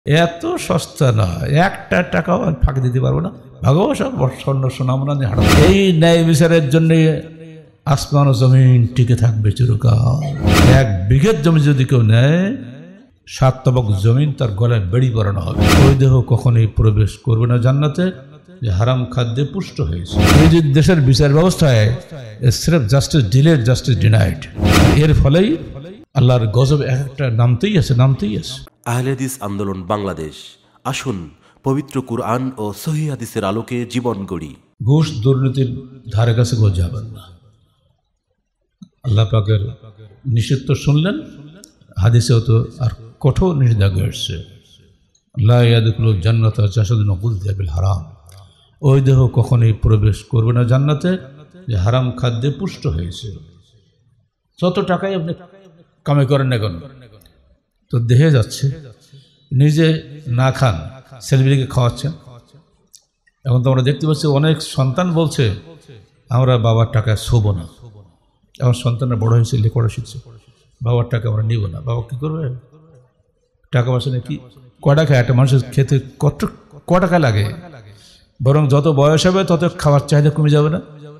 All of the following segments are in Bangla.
এত সস্তা না, একটা টাকাও ফাঁকি দিতে পারবো না। ভাগবত সব স্বর্ণ সোনামোনা নিয়ে হারাম। এই ন্যায় বিচারের জন্য আসমান ও জমিন টিকে থাকবে চিরকাল। 1 বিঘে জমি যদি কেউ নেয়, 7 তবক জমিন তার গলায় বেড়ি পরানো হবে। ওই দেহ কখনোই প্রবেশ করবে না জান্নাতে, যে হারাম খাদ্যে পুষ্ট হয়েছে। এই যে দেশের বিচার ব্যবস্থায় সির্ফ জাস্টিস ডিলেড, জাস্টিস ডিনাইড, এর ফলেই আল্লাহর গজব একটা নামতেই আছে। আহলে হাদিস আন্দোলন বাংলাদেশ, আসুন পবিত্র কুরআন ও সহিহ হাদিসের আলোকে জীবন গড়ি। ঘুষ দুর্নীতির ধারে কাছে কেউ যাবেন না। আল্লাহ পাকের নিষিদ্ধ শুনলেন, হাদিসেও তো আর কঠোর নিষেধাজ্ঞা এসছে, লা ইয়াদখুলুল জান্নাতা জাসাদুন গুযিয়া বিল হারাম। ওই দেহ কখনোই প্রবেশ করবে না জান্নাতে, যে হারাম খাদ্যে পুষ্ট হয়েছে। যত টাকাই আপনি কামাই করেন না কেন, তো দেহে যাচ্ছে। নিজে না খান, ছেলেমেয়েকে খাওয়াচ্ছেন। এখন তো আমরা দেখতে পাচ্ছি অনেক সন্তান বলছে আমরা বাবার টাকায় শোব না। এখন সন্তানরা বড় হয়েছে, লেখাপড়া শিখছে, বাবার টাকা আমরা নিব না। বাবা কী করবে? টাকা পয়সা নাকি কটা খায়? একটা মানুষের খেতে ক টাকা লাগে? বরং যত বয়স হবে তত খাওয়ার চাহিদা কমে যাবে না?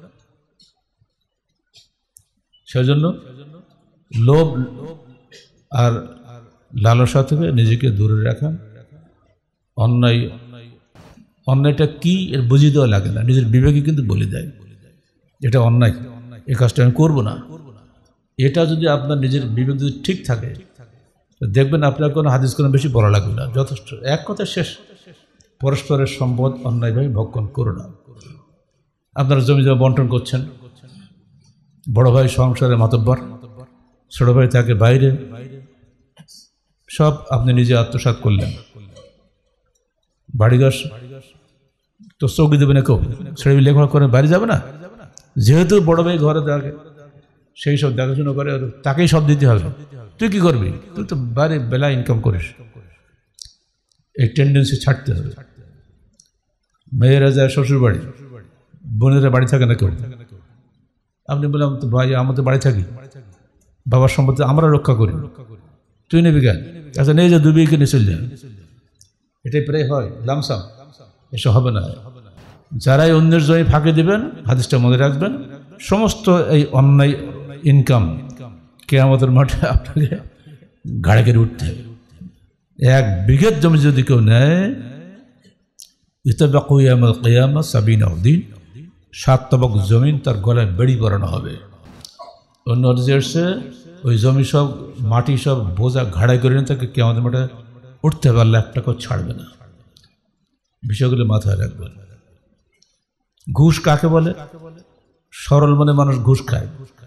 সেজন্য লোভ আর লালসা থেকে নিজেকে দূরে রাখা। অন্যায়টা কি এর বুঝি দেওয়া লাগে না, নিজের বিবেকে কিন্তু বলে দেয় এটা অন্যায়, এই কাজটা আমি করবো না। এটা যদি আপনার নিজের বিবেক যদি ঠিক থাকে, দেখবেন আপনার কোনো হাদিস কোনো বেশি বলা লাগবে না, যথেষ্ট। এক কথা শেষ। পরস্পরের সম্পদ অন্যায়ভাবে ভক্ষণ করো না। আপনারা জমি জমা বন্টন করছেন, বড় ভাই সংসারের মাতব্বর, ছোট ভাই থাকে বাইরে, সব আপনি নিজে আত্মসাৎ করলেন। বাড়িঘর তো চৌকি দেবে না কেউ, ছেড়ে লেখাপড়া করে বাড়ি যাবে না। যেহেতু বড় ভাই ঘরে থাকে, সেই সব দেখাশোনা করে, তাকেই সব দিতে হবে। তুই কি করবি? তুই তো বাইরে বেলা ইনকাম করিস। এই টেন্ডেন্সি ছাড়তে হবে। মেয়েরা যায় শ্বশুর বাড়ি, বোনেরা বাড়ি থাকে না কেউ। আপনি বললাম তো ভাই আমাদের বাড়ি থাকি, বাবার সম্পত্তি আমরা রক্ষা করি, তুই নেবি কেন? আচ্ছা নেই, যে 2 বিঘে নিয়ে চলে যান, এটাই প্রায় হয় লামসাম। এসব হবে না। যারাই অন্যের জমি ফাঁকি দিবেন, হাদিসটা মনে রাখবেন, সমস্ত এই অন্যায় ইনকাম কিয়ামতের মাঠে আপনাকে ঘাড়ে করে উঠতে হবে। 1 বিঘে জমি যদি কেউ নেয়, ইতাবাকু ইয়াউমাল কিয়ামা 70 দিন, 7 তবক জমিন তার গলায় বেড়ি পরানো হবে। অন্য এসে ওই জমি সব মাটি সব বোঝা ঘাড়াই করে নিয়ে তাকে কিয়ামতের মাঠে উঠতে হবে। আল্লাহ 1 টাকাও ছাড়বে না। বিষয়গুলো মাথায় রাখবেন। ঘুষ কাকে বলে? সরল মনে মানুষ ঘুষ খায়।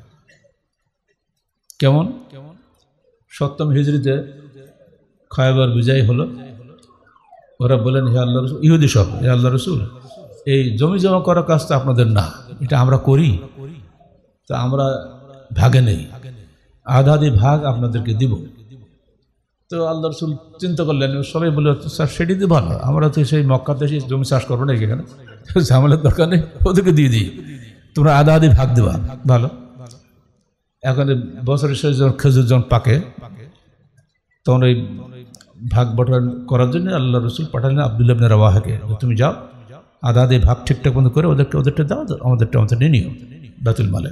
কেমন? 7ম হিজরিতে খয়বার বিজয় হলো। ওরা বলেন, হে আল্লাহ রসুল, ইহুদি সব, হে আল্লাহ রসুল, এই জমি জমা করার কাজটা আপনাদের না, এটা আমরা করি, তা আমরা ভাগে নেই, আধা ভাগ আপনাদেরকে দিব। তো আল্লাহ রসুল চিন্তা করলেন, সবাই বলে স্যার সেটি দিয়ে ভালো, আমরা তো সেই মক্কাতে সেই জমি চাষ করবো না, এখানে ঝামেলার দরকার নেই, ওদেরকে দিয়ে দিই, তোমরা আধা ভাগ দেবা, ভালো। এখন বছরের শেষ যখন খেজুর যখন পাকে, তখন ওই ভাগ বটন করার জন্য আল্লাহ রসুল পাঠালেন আব্দুল্লাহ ইবনে রাওয়াহাকে, তুমি যাও আধা ভাগ ঠিকঠাক বন্ধ করে ওদেরটা দাও, আমাদেরটা নিয়ে নিও বাইতুল মালে।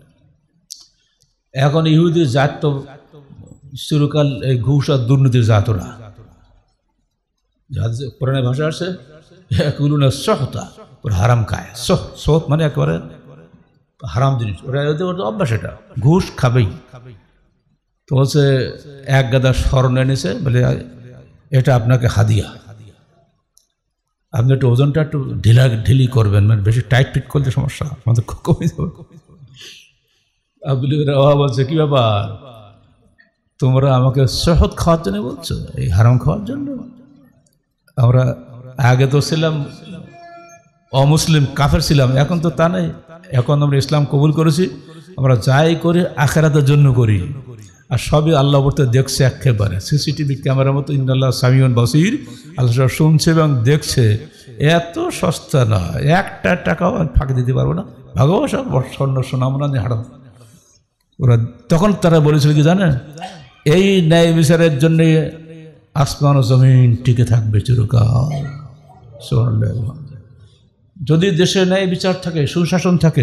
এখন ইহুদির জাত তো চিরকাল এই ঘুষ আর দুর্নীতির জাত। ওরা পুরানো ভাষা আসছে সহতা, ওরা হারাম খায়। সহত মানে একেবারে হারাম জিনিস, ওরা ওদের অভ্যাস, এটা ঘুষ খাবেই। তো বলছে 1 গাদা স্বর্ণ এনেছে, বলে এটা আপনাকে হাদিয়া, আপনি একটু ওজনটা একটু ঢিলি করবেন, মানে বেশি টাইট ফিট করলে সমস্যা, আমাদের কমে যাবে। বলছে কি ব্যাপার, তোমরা আমাকে সহত খাওয়ার জন্য বলছো, এই হারাম খাওয়ার জন্য? আমরা আগে তো ছিলাম অমুসলিম, কাফের ছিলাম, এখন তো তা নেই। এখন আমরা ইসলাম কবুল করেছি, আমরা যাই করি আখিরাতের জন্য করি, আর সবই আল্লাহ বলতে দেখছে একেবারে সিসিটিভি ক্যামেরার মতো। ইন্নাল্লাহ সামিউন বাসির, আল্লাহ সব শুনছে এবং দেখছে। এত সস্তা না, 1 টাকাও ফাঁকি দিতে পারবো না। ভাগবত সব স্বর্ণ সোনামোনা নিয়ে হারাম। ওরা তখন তারা বলেছিল কি জানেন, এই ন্যায় বিচারের জন্য আসমান ও জমিন টিকে থাকবে চিরকাল। সুবহানাল্লাহ। যদি দেশে ন্যায় বিচার থাকে, সুশাসন থাকে,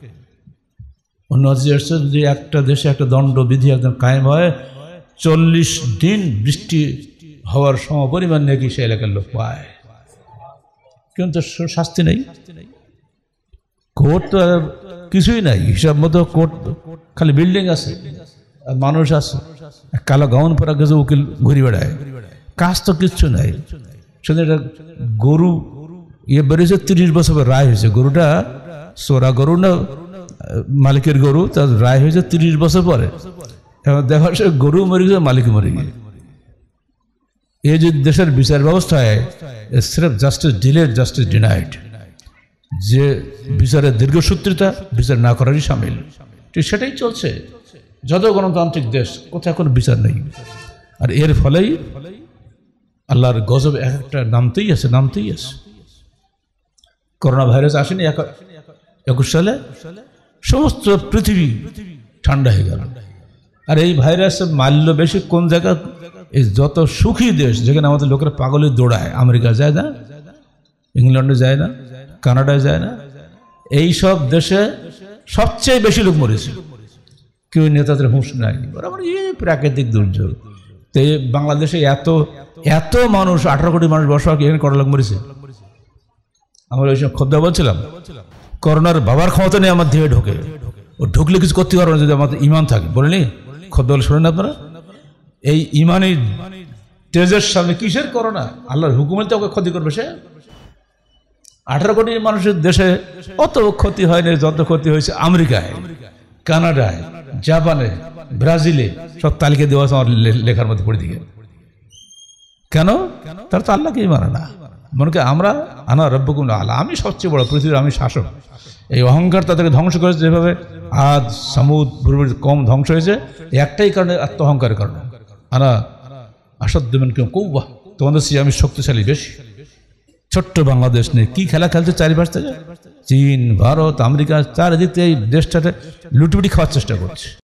অন্য যদি একটা দেশে একটা দণ্ডবিধি একদম কায়েম হয়, 40 দিন বৃষ্টি হওয়ার সমপরিমাণ নাকি সে এলাকার লোক পায়, কিন্তু শাস্তি নেই। কোর্ট তো কিছুই নাই, হিসাব মতো কোর্ট খালি বিল্ডিং আছে আর মানুষ আছে, কালো গাউন পরা গেছে উকিল ঘুরি বেড়ায়, কাজ তো কিচ্ছু নাই। শুধু একটা গরু বেরিয়েছে, 30 বছর রায় হয়েছে, গরুটা চোরা গরু না মালিকের গরু, তার রায় হয়েছে 30 বছর পরে। এখন দেখা সে গরু মরে গেছে, মালিক মরে গেছে। এই যে দেশের বিচার ব্যবস্থায় সির্ফ জাস্টিস ডিলেড, জাস্টিস ডিনাইড, যে বিচারের দীর্ঘসূত্রিতা বিচার না করারই সামিল, ঠিক সেটাই চলছে। যত গণতান্ত্রিক দেশ, কোথায় কোনো বিচার নেই। আর এর ফলেই আল্লাহর গজব একটা নামতেই আছে, নামতেই আছে। করোনা ভাইরাস আসেনি 21 সালে, সমস্ত পৃথিবী ঠান্ডা হয়ে গেল। আর এই ভাইরাস মারল বেশি কোন জায়গা? এই যত সুখী দেশ, যেখানে আমাদের লোকেরা পাগলে দৌড়ায়, আমেরিকা যায় না, ইংল্যান্ডে যায় না, কানাডায় যায় না, এই সব দেশে সবচেয়ে বেশি লোক মরেছে। কেউ নেতাদের হুঁশ নাই, এই প্রাকৃতিক দুর্যোগ। তো বাংলাদেশে এত এত মানুষ, 18 কোটি মানুষ বসবাস, এখানে কটা লোক মরেছে? আমরা ওই সময় খোদ্দা বলছিলাম, করোনার বাবার ক্ষমতা নেই আমার দেহে ঢোকে, ও ঢুকলে কিছু করতে পারবে না যদি আমাদের ইমান থাকে। বলেনি খোদ্দা বলে, শোনেন আপনারা, এই ইমানি তেজের সামনে কিসের করোনা? আল্লাহর হুকুমে তো ওকে ক্ষতি করবে সে। 18 কোটি মানুষের দেশে অত ক্ষতি হয়নি যত ক্ষতি হয়েছে আমেরিকায়, কানাডায়, জাপানে, ব্রাজিলে। সব তালিকা দেওয়া আছে আমার লেখার মধ্যে পড়ে দিকে। কেন? তারা তো আল্লাহকেই মানে না। মনে করে আমরা আনা রব্বুকুম আল্লাহ, আমি সবচেয়ে বড়, পৃথিবীর আমি শাসক। এই অহংকার তাদেরকে ধ্বংস করেছে। যেভাবে আদ সামুদ কম ধ্বংস হয়েছে, একটাই কারণে, আত্ম অহংকারের কারণে। আনা আসাদ্দুমিন কেউ কৌবা, তোমাদের চেয়ে আমি শক্তিশালী বেশি। ছোট্ট বাংলাদেশ নিয়ে কি খেলা খেলছে চারিপাশ থেকে? চীন, ভারত, আমেরিকা চারিদিক থেকে এই দেশটাতে লুটুপুটি খাওয়ার চেষ্টা করছে।